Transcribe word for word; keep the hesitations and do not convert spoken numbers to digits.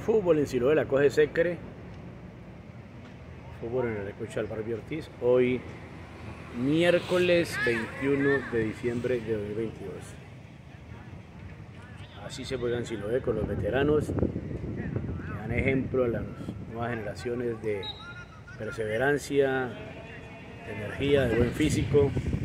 Fútbol en Siloé, la coge Secre. Fútbol en el Escucha Barbie Ortiz. Hoy, miércoles veintiuno de diciembre de dos mil veintidós. Así se juega en Siloé con los veteranos. Que dan ejemplo a las nuevas generaciones de perseverancia, de energía, de buen físico.